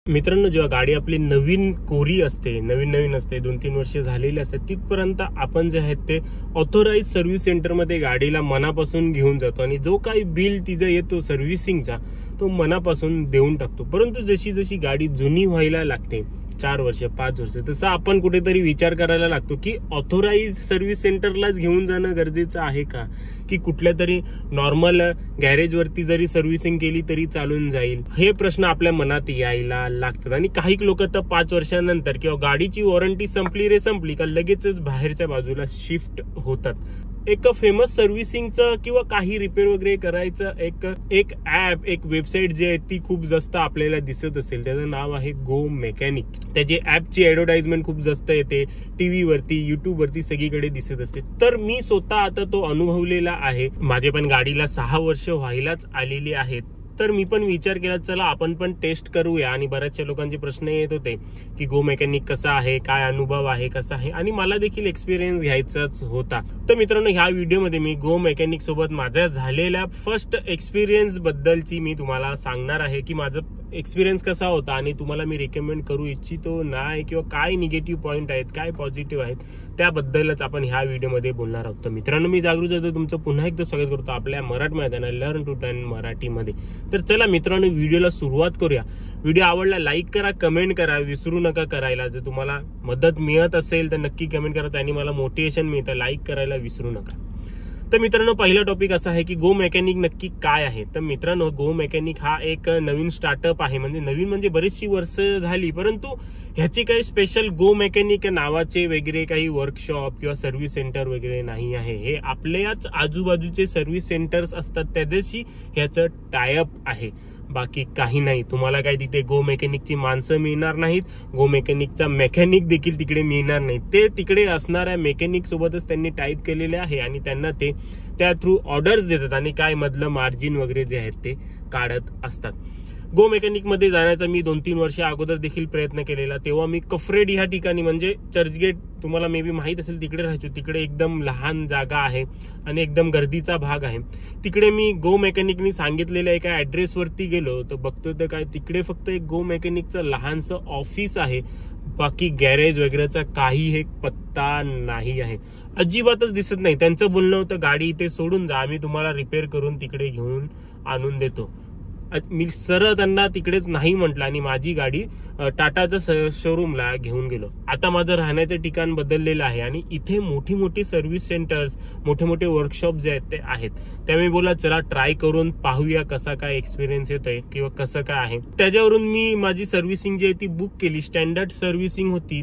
मित्रांनो, जेव्हा गाडी आपली नवीन कोरी असते, नवीन असते, 2-3 वर्ष झालेली असते, तिथपर्यंत आपण जे आहेत ते ऑथोराइज सर्व्हिस सेंटरमध्ये गाडीला मनापासून घेऊन जातो आणि जो काही बिल तिचा येतो सर्व्हिसिंगचा तो मनापासून देऊन टाकतो. परंतु जशी जशी गाडी जुनी व्हायला लागते, 4 वर्ष 5 वर्ष, तसं आपण कुठेतरी विचार करायला लागतो की ऑथोराइज सर्व्हिस सेंटरलाच घेऊन जाणं गरजेचं आहे का, की कुठल्या तरी नॉर्मल गॅरेजवरती जरी सर्व्हिसिंग केली तरी चालून जाईल. हे प्रश्न आपल्या मनात यायला लागतात. आणि काही लोक तर 5 वर्षांनंतर किंवा गाडीची वॉरंटी संपली का लगेचच बाहेरच्या बाजूला शिफ्ट होतात. एक फेमस सर्व्हिसिंगचं किंवा काही रिपेअर वगैरे करायचं एक ऍप, एक वेबसाईट जी आहे ती खूप जास्त आपल्याला दिसत असेल, त्याचं नाव आहे गो मेकॅनिक. त्याची ऍपची ऍडव्हर्टाइजमेंट खूप जास्त येते, टीव्ही वरती, युट्यूब वरती सगळीकडे दिसत असते. तर मी स्वतः आता तो अनुभवलेला आहे. माझे पण गाडीला 6 वर्ष व्हायलाच आलेली आहेत. तर मी पण विचार केला, चला आपण पण टेस्ट करूया. आणि बऱ्याचशा लोकांचे प्रश्न येत होते की गो मेकॅनिक कसा आहे, काय अनुभव आहे, कसा आहे, आणि मला देखील एक्सपिरियन्स घ्यायचाच होता. तर मित्रांनो, ह्या व्हिडिओमध्ये मी गो मेकॅनिक सोबत माझ्या झालेल्या फर्स्ट एक्सपिरियन्स बद्दलची मी तुम्हाला सांगणार आहे की माझं एक्सपिरियन्स कसा होता आणि तुम्हाला मी रेकमेंड करू इच्छितो नाही, किंवा काय निगेटिव्ह पॉईंट आहेत, काय पॉझिटिव्ह आहेत, त्याबद्दलच आपण ह्या व्हिडिओमध्ये बोलणार आहोत. तर मित्रांनो, मी जागृत जातो, तुमचं पुन्हा एकदा स्वागत करतो आपल्या मराठी मैदानात लर्न टू टर्न मराठीमध्ये. तर चला मित्रांनो, व्हिडिओला सुरुवात करूया. व्हिडिओ आवडला लाईक करा, कमेंट करा, विसरू नका करायला. जर तुम्हाला मदत मिळत असेल तर नक्की कमेंट करा, त्यांनी मला मोटिवेशन मिळतं. लाईक करायला विसरू नका. तर मित्रांनो, पहिला टॉपिक असा आहे की गो मेकॅनिक नक्की काय आहे. तर मित्रांनो, गो मेकॅनिक हा एक नवीन स्टार्टअप आहे. नवीन म्हणजे बरीचशी वर्ष झाली, परंतु ह्याची काही स्पेशल गो मेकॅनिक नावाचे वगैरे काही वर्कशॉप किंवा सर्व्हिस सेंटर वगैरे नाही आहे. हे आपल्याच आजूबाजूचे सर्व्हिस सेंटर्स असतात त्याच्याशी ह्याचं टायअप आहे, बाकी काही नाही. तुम्हाला काय तिथे गो मेकॅनिकची माणसं मिळणार नाहीत, गो मेकॅनिकचा मेकॅनिक देखील तिकडे मिळणार नाही. ते तिकडे असणाऱ्या मेकॅनिक सोबतच त्यांनी टाईप केलेले आहे आणि त्यांना ते त्या थ्रू ऑर्डर्स देतात आणि काय मधलं मार्जिन वगैरे जे आहेत ते काढत असतात. गो मेकॅनिक मध्ये जाण्याचा मी 2-3 वर्ष अगोदर देखील प्रयत्न केलेला. तेव्हा मी कफरेड ह्या ठिकाणी, म्हणजे चर्चगेट तुम्हाला मे बी माहित असेल, तिकडे राहायचो. तिकडे एकदम लहान जागा आहे आणि एकदम गर्दीचा भाग आहे. तिकडे मी गो मेकॅनिकनी सांगितलेल्या एका ऍड्रेसवरती गेलो तर बघतो तर काय तिकडे फक्त एक गो मेकॅनिकचं लहानसं ऑफिस आहे, बाकी गॅरेज वगैरेचा काही एक पत्ता नाही आहे, अजिबातच दिसत नाही. त्यांचं बोलणं होतं गाडी इथे सोडून जा, आम्ही तुम्हाला रिपेअर करून तिकडे घेऊन आणून देतो. मी सरळ त्यांना तिकडेच नाही म्हटलं आणि माझी गाडी टाटाच्या शोरूमला घेऊन गेलो. आता माझं राहण्याचं ठिकाण बदललेलं आहे आणि इथे मोठी मोठी सर्व्हिस सेंटर्स, मोठे मोठे वर्कशॉप जे आहेत ते आहेत. त्यामुळे बोला चला ट्राय करून पाहूया कसा काय एक्सपिरियन्स येतोय किंवा कसं काय आहे. त्याच्यावरून मी माझी सर्व्हिसिंग जी आहे ती बुक केली. स्टँडर्ड सर्व्हिसिंग होती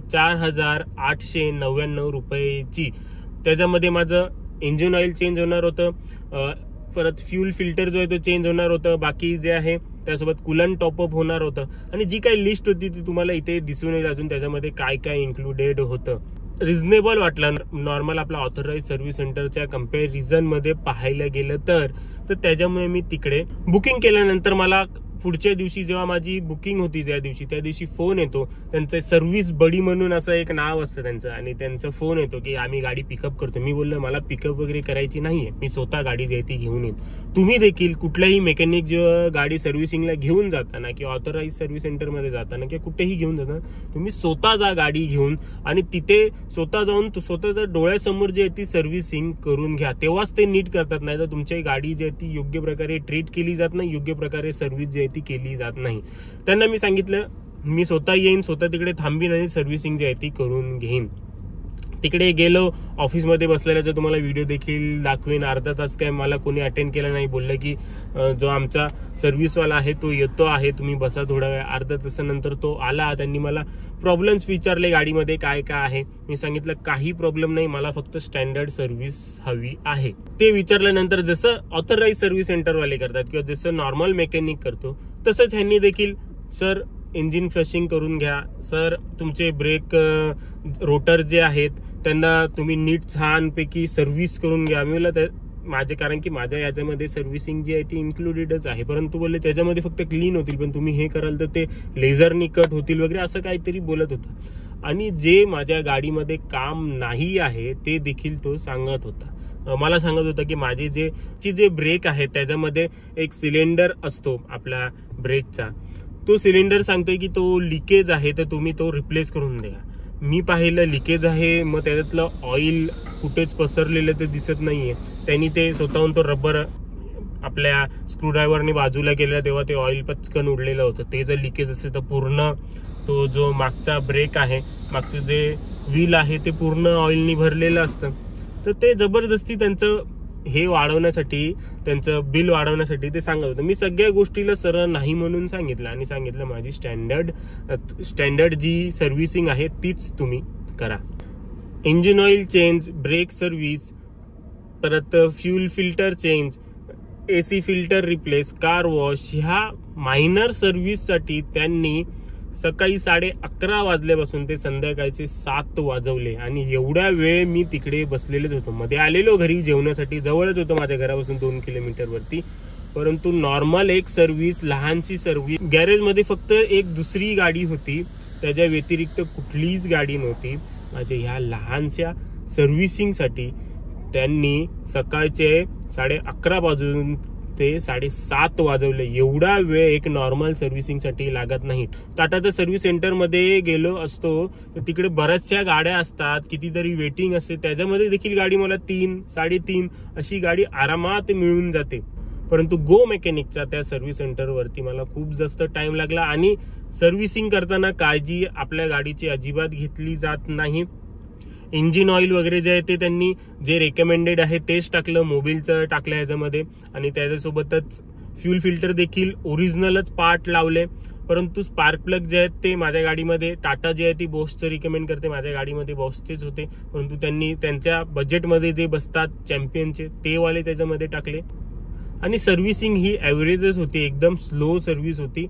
4,899 रुपयेची. त्याच्यामध्ये माझं इंजिन ऑइल चेंज होणार होतं, परत फ्यूल फिल्टर जो आहे तो चेंज होणार होतं, बाकी जे आहे त्यासोबत कुलंट टॉपअप होणार होतं आणि जी काही लिस्ट होती ती तुम्हाला इथे दिसून येईल. अजून त्याच्यामध्ये काय काय इन्क्लुडेड होतं. रिझनेबल वाटलं नॉर्मल आपला ऑथोराइज सर्व्हिस सेंटरच्या कम्पॅरिझन मध्ये पाहायला गेलं तर त्याच्यामुळे मी तिकडे बुकिंग केल्यानंतर मला पुढच्या दिवशी जेव्हा माझी बुकिंग होती त्या दिवशी फोन येतो. त्यांचं सर्व्हिस बडी म्हणून असं एक नाव असतं त्यांचं, आणि त्यांचा फोन येतो की आम्ही गाडी पिकअप करतो. मी बोललो मला पिकअप वगैरे करायची नाहीये, मी स्वतः गाडी जी आहे ती घेऊन येईन. तुम्ही देखील कुठल्याही मेकॅनिक जेव्हा गाडी सर्व्हिसिंगला घेऊन जाताना किंवा ऑथोराइज सर्व्हिस सेंटरमध्ये जाताना किंवा कुठेही घेऊन जाताना तुम्ही स्वतः जा गाडी घेऊन आणि तिथे स्वतः जाऊन स्वतःच्या डोळ्यासमोर जी आहे ती सर्व्हिसिंग करून घ्या. तेव्हाच ते नीट करतात, नाही तर तुमची गाडी जी आहे ती योग्य प्रकारे ट्रीट केली जात नाही, योग्य प्रकारे सर्व्हिस जी आहे ती केली जात नाही. त्यांना मी सांगितलं मी स्वतः येईन, स्वतः तिकडे थांबीन आणि सर्व्हिसिंग जी आहे ती करून घेईन. तिकडे गेलो, ऑफिसमध्ये बसलेल्याचा तुम्हाला व्हिडिओ देखील दाखवेन. अर्धा तास काय मला कोणी अटेंड केला नाही. बोललं की जो आमचा सर्व्हिसवाला आहे तो येतो आहे, तुम्ही बसा थोडा वेळ. अर्धा तासानंतर तो आला. त्यांनी मला प्रॉब्लेम्स विचारले गाडीमध्ये काय काय आहे. मी सांगितलं काही प्रॉब्लेम नाही, मला फक्त स्टँडर्ड सर्व्हिस हवी आहे. ते विचारल्यानंतर जसं ऑथोराइज सर्व्हिस सेंटरवाले करतात किंवा जसं नॉर्मल मेकॅनिक करतो तसंच ह्यांनी देखील सर इंजिन फ्लशिंग करून घ्या, सर तुमचे ब्रेक रोटर जे आहेत त्यांना तुम्ही नीट छानपैकी सर्व्हिस करून घ्या. मी बोललं माझे, कारण की माझ्या याच्यामध्ये सर्व्हिसिंग जी आहे ती इन्क्लुडेडच आहे, परंतु बोलले त्याच्यामध्ये फक्त क्लीन होतील, पण तुम्ही हे कराल तर ते लेझरनी कट होतील वगैरे असं काहीतरी बोलत होतं. आणि जे माझ्या गाडीमध्ये काम नाही आहे ते देखील तो सांगत होता. मला सांगत होता की माझे जे ब्रेक आहेत त्याच्यामध्ये एक सिलेंडर असतो आपला ब्रेकचा, तो सिलेंडर सांगतोय की तो लिकेज आहे, तर तुम्ही तो रिप्लेस करून द्या. मी पाहिलं लिकेज आहे, मग त्याच्यातलं ऑइल कुठेच पसरलेलं ते दिसत नाहीये. त्यांनी ते स्वतःहून तो रबर आपल्या स्क्रूड्रायव्हरने बाजूला केला तेव्हा ते ऑइल पचकन उडलेलं होतं. ते जर लिकेज असेल तर पूर्ण तो जो मागचा ब्रेक आहे, मागचं जे व्हील आहे ते पूर्ण ऑइलनी भरलेलं असतं. तर ते जबरदस्ती त्यांचं हे वाढवण्यासाठी, त्यांचं बिल वाढवण्यासाठी ते सांगत होतं. मी सगळ्या गोष्टीला सरळ नाही म्हणून सांगितलं आणि सांगितलं माझी स्टँडर्ड जी सर्व्हिसिंग आहे तीच तुम्ही करा. Engine oil change, brake service, परत fuel filter change, AC filter replace, car wash, ह्या मायनर सर्व्हिससाठी त्यांनी सकाळी 11:30 वाजल्यापासून ते संध्याकाळचे 7 वाजवले. आणि एवढा वेळ मी तिकडे बसलेलेच होतो. मध्ये आलेलो घरी जेवणासाठी, जवळच होतं माझ्या घरापासून 2 किलोमीटर वरती. परंतु नॉर्मल एक सर्व्हिस, लहानशी सर्व्हिस, गॅरेजमध्ये फक्त एक दुसरी गाडी होती, त्याच्या व्यतिरिक्त कुठलीच गाडी नव्हती. माझ्या ह्या लहानशा सर्व्हिसिंगसाठी त्यांनी सकाळचे 11:30 वाजून ते 7:30 वाजवले. एवढा वेळ एक नॉर्मल सर्व्हिसिंगसाठी लागत नाही. टाटाच्या सर्व्हिस सेंटरमध्ये गेलो असतो तर तिकडे बऱ्याचशा गाड्या असतात, कितीतरी वेटिंग असते, त्याच्यामध्ये देखील गाडी मला 3, 3.5 अशी गाडी आरामात मिळून जाते. परंतु गो मेकॅनिकच्या त्या सर्व्हिस सेंटरवरती मला खूप जास्त टाइम लागला आणि सर्व्हिसिंग करताना काळजी आपल्या गाडीची अजिबात घेतली जात नाही. इंजिन ऑइल वगैरे जे आहे ते त्यांनी जे रेकमेंडेड आहे तेच टाकलं, मोबिलचं टाकलं ह्याच्यामध्ये, आणि त्याच्यासोबतच फ्यूल फिल्टर देखील ओरिजिनलच पार्ट लावले. परंतु स्पार्क प्लग जे आहेत ते माझ्या गाडीमध्ये, टाटा जे आहे ती बॉसचं रिकमेंड करते, माझ्या गाडीमध्ये बॉसचेच होते. परंतु त्यांनी त्यांच्या बजेटमध्ये जे बसतात चॅम्पियनचे ते वाले त्याच्यामध्ये टाकले. आणि सर्व्हिसिंग ही ॲव्हरेजच होती, एकदम स्लो सर्व्हिस होती.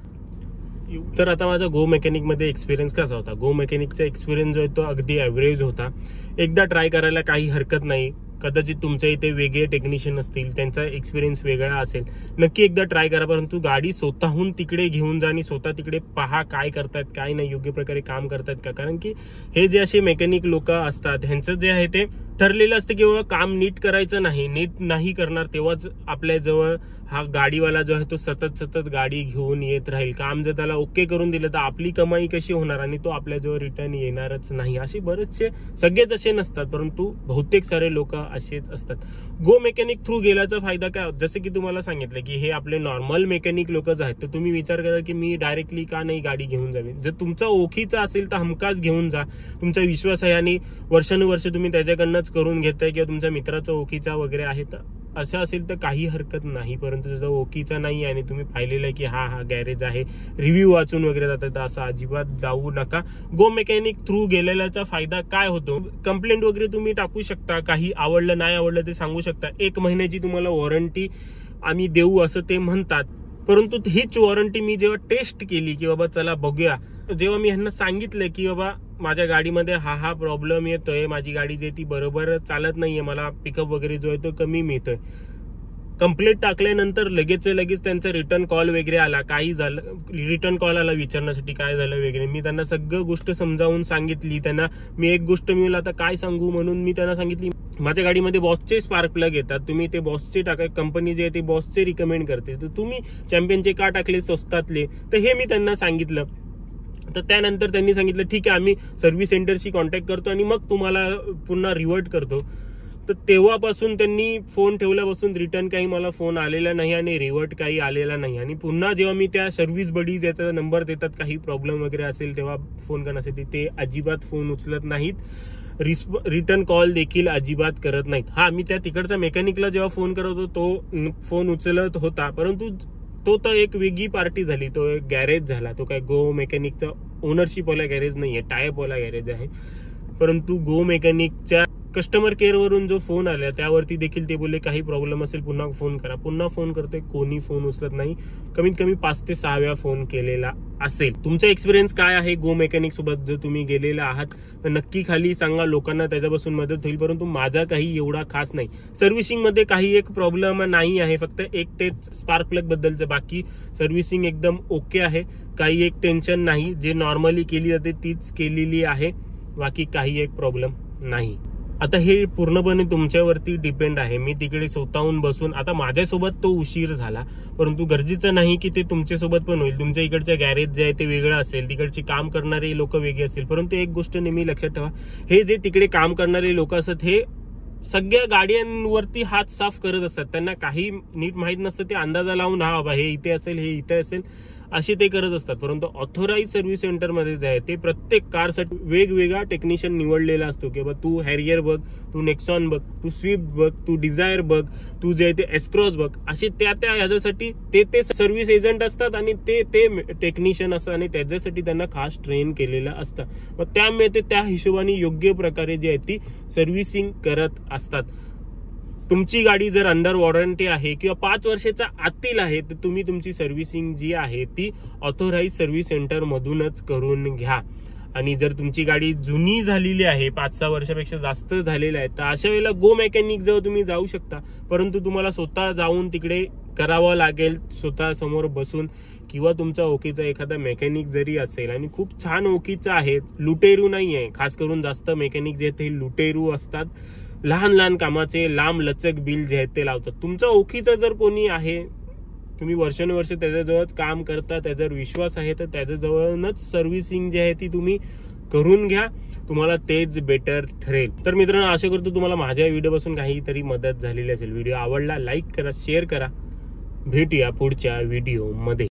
तर आता माझा गो मेकॅनिक मध्ये एक्सपिरियन्स कसा होता? गो मेकॅनिकचा एक्सपिरियन्स जो आहे तो अगदी ॲव्हरेज होता. एकदा ट्राय करायला काही हरकत नाही. कदाचित तुमच्या इथे वेगळे टेक्निशियन असतील, त्यांचा एक्सपिरियन्स वेगळा असेल, नक्की एकदा ट्राय करा. परंतु गाडी स्वतःहून तिकडे घेऊन जा आणि स्वतः तिकडे पहा काय करतायत, काय नाही, योग्य प्रकारे काम करतायत का. कारण की हे जे असे मेकॅनिक लोक असतात ह्यांचं जे आहे ते ठरलेलं असतं की बाबा काम नीट करायचं नाही, नीट नाही करणार तेव्हाच आपल्या जवळ हा गाडीवाला जो आहे तो सतत गाडी घेऊन येत राहील. काम जर त्याला ओके करून दिलं तर आपली कमाई कशी होणार आणि तो आपल्याजवळ रिटर्न येणारच नाही. असे बरेचसे, सगळेच असे नसतात परंतु बहुतेक सारे लोक असेच असतात. गो मेकॅनिक थ्रू गेल्याचा फायदा काय? जसं की तुम्हाला सांगितलं की हे आपले नॉर्मल मेकॅनिक लोकच आहेत, तर तुम्ही विचार करा की मी डायरेक्टली का नाही गाडी घेऊन जावी. जर तुमचा ओळखीचा असेल तर हमखास घेऊन जा. तुमचा विश्वास आहे आणि वर्षानुवर्ष तुम्ही त्याच्याकडनंच करून घेताय किंवा तुमच्या मित्राचा ओळखीचा वगैरे आहे, तर असं असेल तर काही हरकत नाही. परंतु जर ओळखीचा नाही आणि तुम्ही पाहिलेलं आहे की हा गॅरेज आहे, रिव्ह्यू वाचून वगैरे जातात, तर असं अजिबात जाऊ नका. गो मेकॅनिक थ्रू गेलेल्याचा फायदा काय होतो? कंप्लेंट वगैरे तुम्ही टाकू शकता, काही आवडलं नाही आवडलं ते सांगू शकता. 1 महिन्याची तुम्हाला वॉरंटी आम्ही देऊ असं ते म्हणतात. परंतु हीच वॉरंटी मी जेव्हा टेस्ट केली की बाबा चला बघूया, जेव्हा मी ह्यांना सांगितलं की बाबा माझ्या गाडीमध्ये हा प्रॉब्लेम येतोय, माझी गाडी जे ती बरोबर चालत नाहीये, मला पिकअप वगैरे जो आहे तो कमी मिळतोय, कंप्लेंट टाकल्यानंतर लगेच त्यांचा रिटर्न कॉल वगैरे आला. काही झालं, रिटर्न कॉल आला विचारण्यासाठी काय झालं वगैरे. मी त्यांना सगळं गोष्ट समजावून सांगितली. त्यांना मी एक गोष्ट मिळाली, आता काय सांगू, म्हणून मी त्यांना सांगितली माझ्या गाडीमध्ये बॉसचे स्पार्क प्लग येतात, तुम्ही ते बॉसचे टाका, कंपनी जे आहे ते बॉसचे रिकमेंड करते, तर तुम्ही चॅम्पियनचे का टाकले स्वस्तातले, तर हे मी त्यांना सांगितलं. तर त्यानंतर त्यांनी सांगितलं ठीक आहे आम्ही सर्व्हिस सेंटरशी कॉन्टॅक्ट करतो आणि मग तुम्हाला पुन्हा रिव्हर्ट करतो. तर तेव्हापासून त्यांनी फोन ठेवल्यापासून रिटर्न काही मला फोन आलेला नाही आणि रिव्हर्ट काही आलेला नाही. आणि पुन्हा जेव्हा मी त्या सर्व्हिस बडीज याचा नंबर देतात, काही प्रॉब्लेम वगैरे असेल तेव्हा फोन करण्यासाठी, ते अजिबात फोन उचलत नाहीत, रिटर्न कॉल देखील अजिबात करत नाहीत. हा, मी त्या तिकडच्या मेकॅनिकला जेव्हा फोन करत होतो तो फोन उचलत होता, परंतु तो तर एक वेगळी पार्टी झाली, तो एक गॅरेज झाला. तो काय गो मेकॅनिकचा ओनरशिप वाला गॅरेज नाहीये, टायप वाला गॅरेज आहे. परंतु गो मेकॅनिकच्या कस्टमर केअर वरून जो फोन आला त्यावरती देखील ते बोलले काही प्रॉब्लेम असेल पुन्हा फोन करा. पुन्हा फोन करतोय, कोणी फोन उचलत नाही. कमीत कमी 5 ते 6 वेळा फोन केलेला असेल. तुमचा एक्सपिरियन्स काय आहे गो मेकॅनिक सोबत? जर तुम्ही गेलेला आहात तर नक्की खाली सांगा, लोकांना त्याच्यापासून मदत होईल. परंतु माझा काही एवढा खास नाही. सर्व्हिसिंग मध्ये काही एक प्रॉब्लेम नाही आहे, फक्त एक तेच स्पार्क प्लग बद्दलचं. बाकी सर्व्हिसिंग एकदम ओके आहे, काही एक टेन्शन नाही. जे नॉर्मली केली जाते तीच केलेली आहे, बाकी काही एक प्रॉब्लेम नाही. आता हे पूर्णपणे तुमच्यावरती डिपेंड आहे. मी तिकडे स्वतःहून बसून, आता माझ्यासोबत तो उशीर झाला, परंतु गरजेचं नाही की ते तुमच्यासोबत पण होईल. तुमच्या इकडचं गॅरेज जे आहे ते वेगळं असेल, तिकडची काम करणारे लोक वेगळे असतील, परंतु एक गोष्ट नेहमी लक्षात ठेवा, हे जे तिकडे काम करणारे लोक असतात हे सगळ्या गाड्यांवरती हात साफ करत असतात. त्यांना काही नीट माहित नसतं, ते अंदाजा लावून हा बाबा हे इथे असेल, हे इथे असेल, असे ते करत असतात. परंतु ऑथोराइज सर्व्हिस सेंटरमध्ये जे आहे ते प्रत्येक कारसाठी वेगवेगळा टेक्निशियन निवडलेला असतो की बाबा तू हॅरियर बघ, तू नेक्सॉन बघ, तू स्विफ्ट बघ, तू डिझायर बघ, तू जे आहे ते एसक्रॉस बघ, असे त्या ह्याच्यासाठी ते सर्व्हिस एजंट असतात आणि ते टेक्निशियन असतात आणि त्याच्यासाठी त्यांना खास ट्रेन केलेलं असतं. मग त्यामुळे ते त्या हिशोबाने योग्य प्रकारे जी आहे ती सर्व्हिसिंग करत असतात. तुमची गाडी जर अंडर वॉरंटी आहे किंवा 5 वर्षाच्या आतील आहे तर तुम्ही तुमची सर्व्हिसिंग जी आहे ती ऑथोराइज सर्व्हिस सेंटर मधूनच करून घ्या. आणि जर तुमची गाडी जुनी झालेली आहे, 5-6 वर्षापेक्षा जास्त झालेली आहे, तर अशा वेळेला गो मेकॅनिक जवळ तुम्ही जाऊ शकता. परंतु तुम्हाला स्वतः जाऊन तिकडे करावं लागेल, स्वतः समोर बसून, किंवा तुमचा ओळखीचा एखादा मेकॅनिक जरी असेल आणि खूप छान ओळखीचा आहे, लुटेरू नाही आहे. खास करून जास्त मेकॅनिक जे आहेत ते लुटेरू असतात, लहान लहान कामाचे लांब लचक बिल जे आहेत ते लावतात. तुमचा ओळखीचा जर कोणी आहे, तुम्ही वर्षानुवर्ष त्याच्याजवळच काम करता, त्याच्यावर विश्वास आहे, तर त्याच्याजवळच सर्व्हिसिंग जी आहे ती तुम्ही करून घ्या. तुम्हाला तेच बेटर ठरेल. तर मित्रांनो, आशा करतो तुम्हाला माझ्या व्हिडिओपासून काहीतरी मदत झालेली असेल. व्हिडिओ आवडला लाईक करा, शेअर करा. भेटूया पुढच्या व्हिडिओ मध्ये.